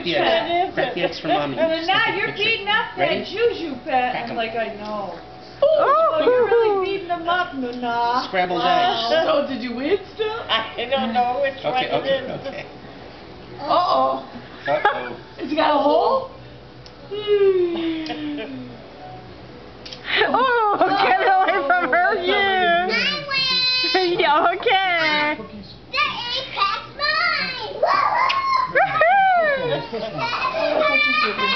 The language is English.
the eggs. Crack the eggs for Mommy. And now you're beating up Ready? that Juju pet. Crack I'm 'em. like, I know. Oh, You're really beating them up, Nuna. Scrambled eggs. So did you win still? I don't know which one it is. Okay. Uh-oh. Uh-oh. Has it got a hole? oh, get away from her, you. Yeah, okay. The egg cracked mine! Woohoo!